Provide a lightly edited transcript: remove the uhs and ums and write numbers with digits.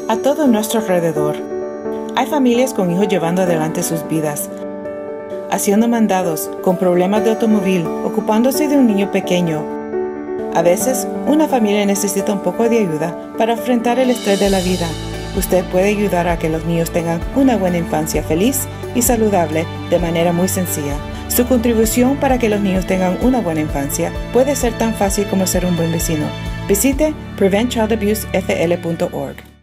A todo nuestro alrededor, hay familias con hijos llevando adelante sus vidas, haciendo mandados, con problemas de automóvil, ocupándose de un niño pequeño. A veces, una familia necesita un poco de ayuda para enfrentar el estrés de la vida. Usted puede ayudar a que los niños tengan una buena infancia feliz y saludable de manera muy sencilla. Su contribución para que los niños tengan una buena infancia puede ser tan fácil como ser un buen vecino. Visite preventchildabusefl.org.